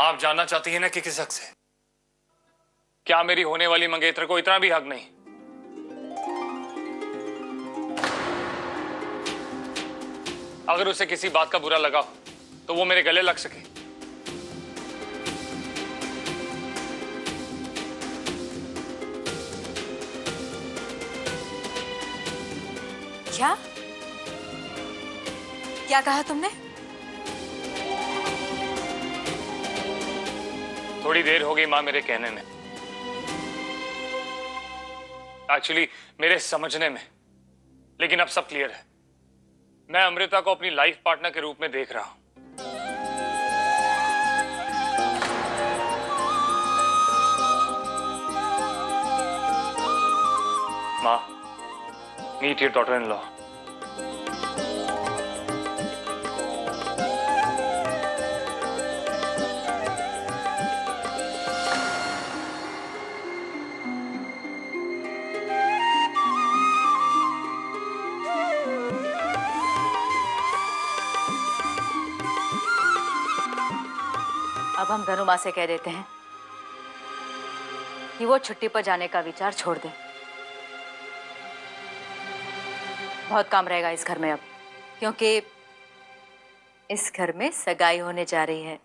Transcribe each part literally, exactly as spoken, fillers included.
आप जानना चाहती हैं ना कि किस हक से? क्या मेरी होने वाली मंगेतर को इतना भी हक नहीं? अगर उसे किसी बात का बुरा लगा हो तो वो मेरे गले लग सके। क्या क्या कहा तुमने? थोड़ी देर हो गई मां मेरे कहने में, एक्चुअली मेरे समझने में, लेकिन अब सब क्लियर है। मैं अमृता को अपनी लाइफ पार्टनर के रूप में देख रहा हूं। मां, meet your daughter in law. अब हम धनु माँ से कह देते हैं कि वो छुट्टी पर जाने का विचार छोड़ दे। बहुत काम रहेगा इस घर में अब, क्योंकि इस घर में सगाई होने जा रही है।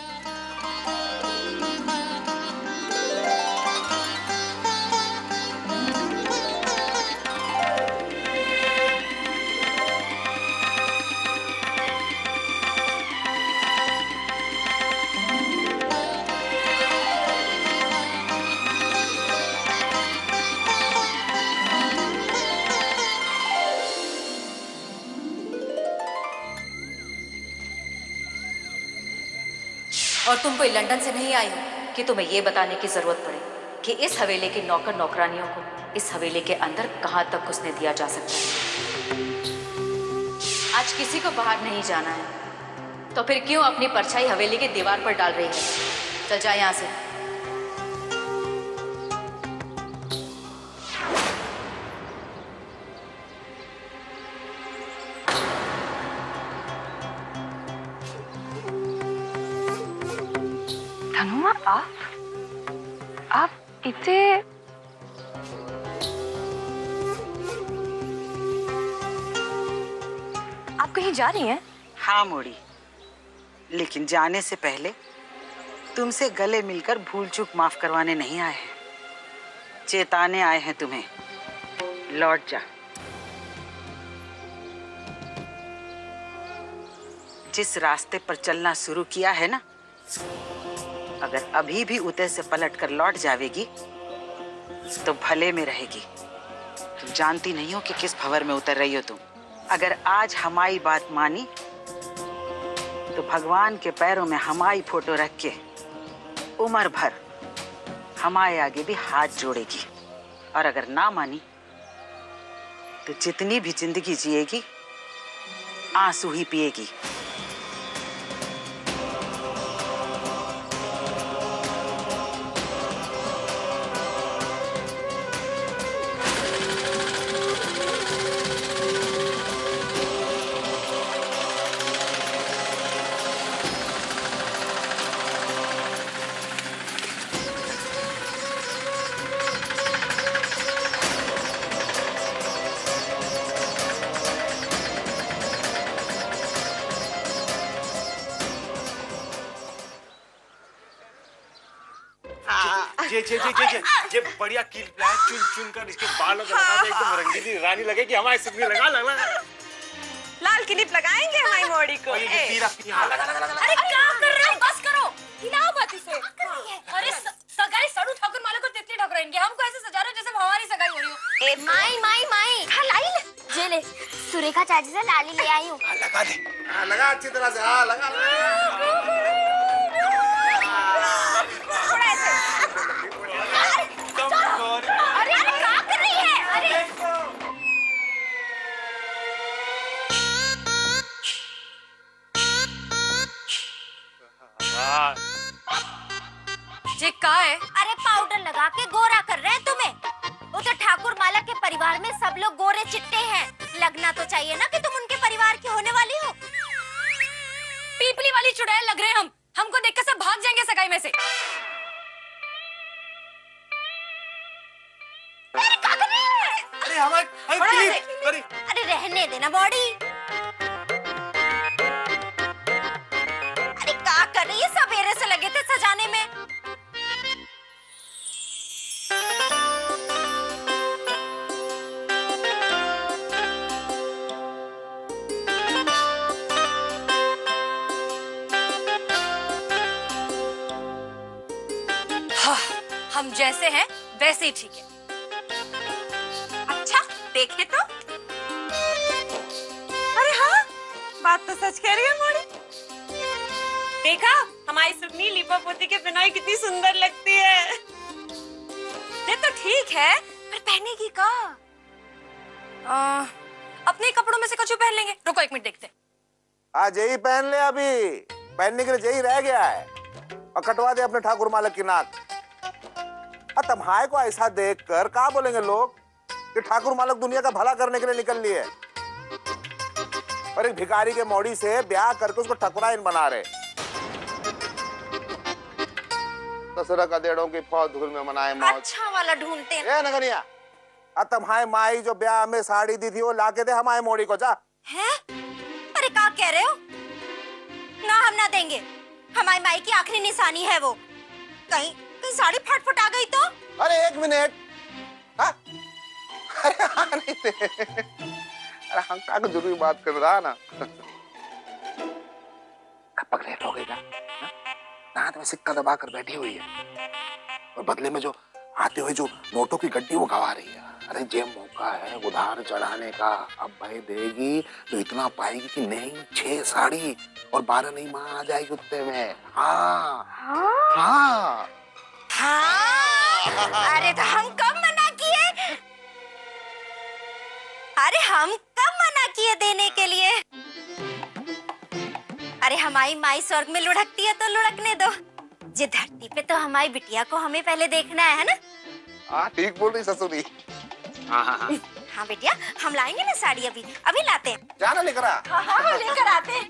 और तुम कोई लंदन से नहीं आई हो कि तुम्हें यह बताने की जरूरत पड़े कि इस हवेली के नौकर नौकरानियों को इस हवेली के अंदर कहां तक घुसने दिया जा सकता है। आज किसी को बाहर नहीं जाना है, तो फिर क्यों अपनी परछाई हवेली की दीवार पर डाल रही है? चल जा यहां से। धनुमा, आप आप इतने आप कहीं जा रही हैं? हाँ मोड़ी, लेकिन जाने से पहले तुमसे गले मिलकर भूल चूक माफ करवाने नहीं आए हैं, चेताने आए हैं तुम्हें। लौट जा। जिस रास्ते पर चलना शुरू किया है ना, अगर अभी भी उते से पलट कर लौट जावेगी तो भले में रहेगी। तुम जानती नहीं हो कि किस भंवर में उतर रही हो तुम। अगर आज हमारी बात मानी तो भगवान के पैरों में हमारी फोटो रख के उम्र भर हमारे आगे भी हाथ जोड़ेगी, और अगर ना मानी तो जितनी भी जिंदगी जिएगी आंसू ही पिएगी। ये ये ये ये ये बढ़िया कील प्लान चुन चुन कर इसके बालों पे लगा दे, एकदम रंगीली रानी लगेगी। हमारे सिद्धि लगा लगा लाल क्लिप लगाएंगे हमारी मोड़ी को। ये तीरा यहाँ लगा लगा लगा। अरे क्या कर रहे हो? बस करो, हिलाओ मत इसे। अरे सगाई सड़ू ठाकुर माला को तितली ठकुराएंगे, हमको ऐसे सजा रहे हो जैसे हमारी सगाई हो रही हो। ए माई माई माई हाँ लाई जे ले सुरेखा चाची से लाली ले आई हूँ। लगा दे, हाँ लगा अच्छी तरह से, हाँ लगा अरे अरे क्या कर रही है? अरे ये क्या है? अरे पाउडर लगा के गोरा कर रहे हैं तुम्हें। वो तो ठाकुर माला के परिवार में सब लोग गोरे चिट्टे हैं, लगना तो चाहिए ना कि तुम उनके परिवार के होने वाली हो। पीपली वाली चुड़ैल लग रहे हैं हम। हमको देखकर सब भाग जाएंगे सगाई में से। अरे क्या कर रही है? अरे हमारे अरे अरे रहने देना बॉडी। अरे क्या कर रही है? सवेरे से लगे थे सजाने में। हाँ, हम जैसे हैं वैसे ही ठीक है। अच्छा देखे तो। अरे हाँ, बात तो सच कह रही है मोड़ी। देखा हमारी सुगनी लिपा पोती के बिना ही कितनी सुंदर लगती है। ये तो ठीक है, पर पहनेगी का? आ, अपने कपड़ों में से कुछ पहन लेंगे। रुको एक मिनट देखते हैं। आज यही पहन ले, अभी पहनने के लिए यही रह गया है। और कटवा दे अपने ठाकुर मालक की नाक। तम्हाई को ऐसा देखकर क्या बोलेंगे लोग कि ठाकुर मालक दुनिया का भला करने के लिए निकल लिए, और एक भिखारी के मौड़ी से ब्याह करके उसको ठकुराइन बना रहे। दशहरा का डेढ़ों की फौज धूल में मनाए मौज। अच्छा वाला ढूंढते हैं। ए नगनिया, तम्हाई माई जो ब्याह में साड़ी दी थी वो लाके दे हमारे मौड़ी को। जा। हैं? अरे क्या कह रहे हो? ना हम ना देंगे। हमारी माई की आखिरी निशानी है वो। कहीं कहीं साड़ी फट फट आ गई तो? अरे एक मिनट। अरे हाँ नहीं थे। अरे हम क्या जरूरी बात कर रहा ना। कब लेट हो गई ना? दांत में सिक्का दबा कर बैठी हुई है और बदले में जो आते हुए जो नोटों की गड्डी वो गवा रही है। अरे जे मौका है उधार चढ़ाने का। अब भाई देगी तो इतना पाएगी कि नहीं छह साड़ी और बारह नहीं माँ आ जाएगी उत्ते में। हाँ हाँ हाँ, हाँ। अरे तो हम कब मना किए? अरे हम कब मना किए देने के लिए? अरे हमारी माई स्वर्ग में लुढ़कती है तो लुढ़कने दो। जे धरती पे तो हमारी बिटिया को हमें पहले देखना है, है ना? हाँ ठीक बोल रही ससुरी। हाँ हाँ हाँ। हाँ बेटिया, हम लाएंगे ना साड़ी। अभी अभी लाते हैं। जाना लेकर आ। हाँ हाँ लेकर आते हैं।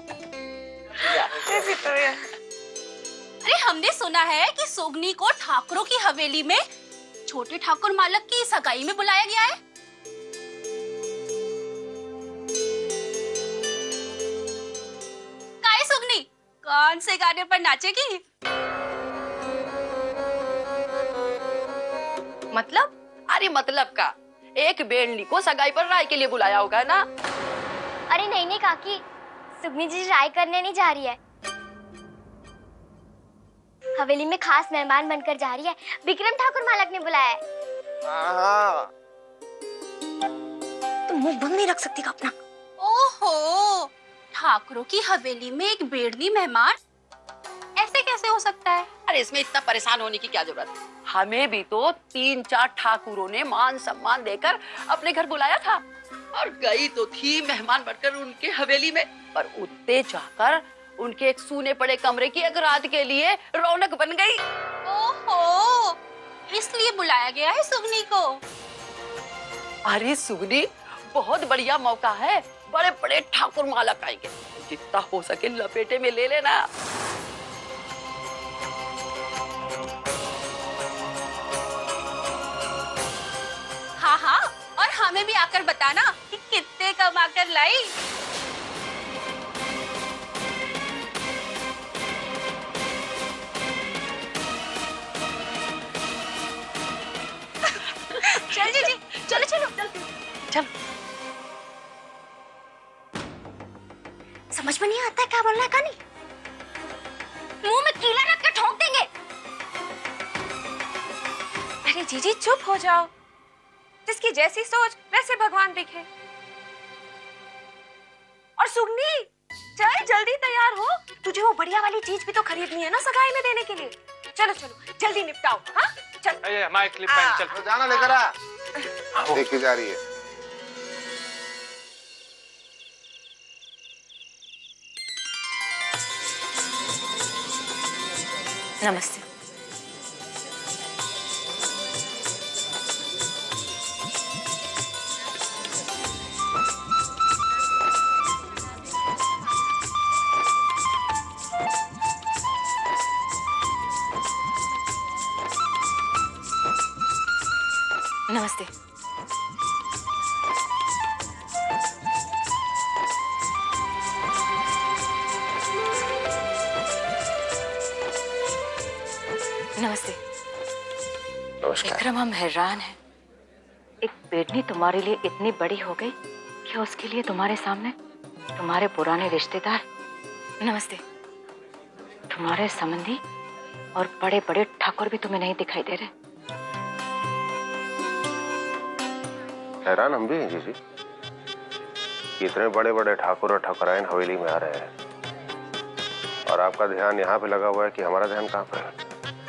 अरे हमने सुना है कि सुगनी को ठाकुरों की हवेली में छोटे ठाकुर मालक की सगाई में बुलाया गया है। काय सुगनी कौन से गाने पर नाचेगी? मतलब? अरे मतलब का एक बेड़नी को सगाई पर राय के लिए बुलाया होगा ना? अरे नहीं नहीं काकी, सुगनी जी राय करने नहीं जा रही है। हवेली में खास मेहमान बनकर जा रही है। विक्रम ठाकुर मालक ने बुलाया है। हाँ। तुम मुंह बंद नहीं रख सकती का अपना? ओहो, ठाकुरों की हवेली में एक बेड़नी मेहमान, ऐसे कैसे हो सकता है? अरे इसमें इतना परेशान होने की क्या जरूरत है? हमें भी तो तीन चार ठाकुरों ने मान सम्मान देकर अपने घर बुलाया था और गई तो थी मेहमान बनकर उनके हवेली में, पर उत्ते जाकर उनके एक सूने पड़े कमरे की एक रात के लिए रौनक बन गई। ओहो, इसलिए बुलाया गया है सुगनी को। अरे सुगनी, बहुत बढ़िया मौका है। बड़े बड़े ठाकुर मालक आएंगे, जितना हो सके लपेटे में ले लेना। हाँ हाँ, और हमें भी आकर बताना कि कितने कमा कर लाई। चल जी जी, चलो चलो चल। समझ में नहीं आता क्या बोलना है का नहीं? मुंह में कीला रख के ठोक देंगे। अरे जीजी चुप हो जाओ। जिसकी जैसी सोच वैसे भगवान दिखे। और सुगनी, चल जल्दी तैयार हो। तुझे वो बढ़िया वाली चीज भी तो खरीदनी है ना सगाई में देने के लिए। चलो चलो जल्दी निपटाओ। हाँ चल। अरे हमारे क्लिप पेन चल। तो जाना लेकर आ। देखी जा रही है। नमस्ते। नमस्ते। नमस्ते। नमस्कार। विक्रम, हम हैरान हैं। एक बेटनी तुम्हारे लिए इतनी बड़ी हो गई कि उसके लिए तुम्हारे सामने तुम्हारे पुराने रिश्तेदार, नमस्ते, तुम्हारे संबंधी और बड़े बड़े ठाकुर भी तुम्हें नहीं दिखाई दे रहे। हैरान हम भी हैं जी जी, इतने बड़े बड़े ठाकुर और ठाकुराइन हवेली में आ रहे हैं और आपका ध्यान यहाँ पे लगा हुआ है कि हमारा ध्यान कहाँ पे है।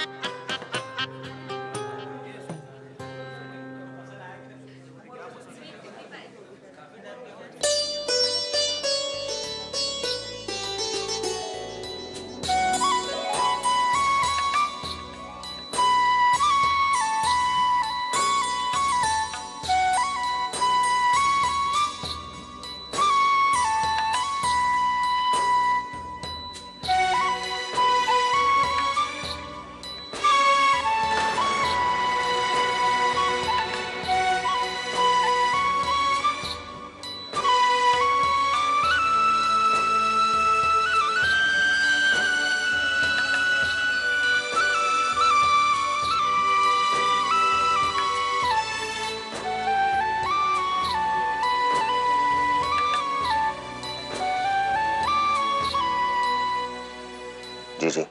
जी जी,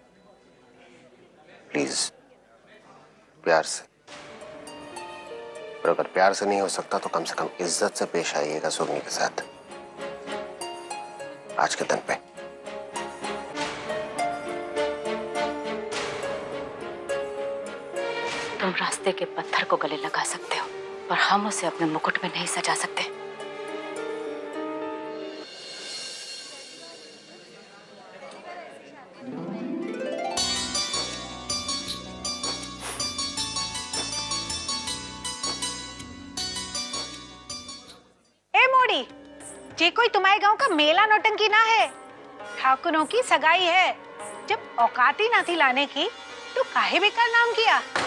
प्लीज प्यार से, और अगर प्यार से नहीं हो सकता तो कम से कम इज्जत से पेश आइएगा सुगनी के साथ आज के दिन पे। तुम रास्ते के पत्थर को गले लगा सकते हो, पर हम उसे अपने मुकुट में नहीं सजा सकते। जे कोई तुम्हारे गांव का मेला नौटंकी ना है, ठाकुरों की सगाई है। जब औकात ही ना थी लाने की तो काहे बेकार नाम किया।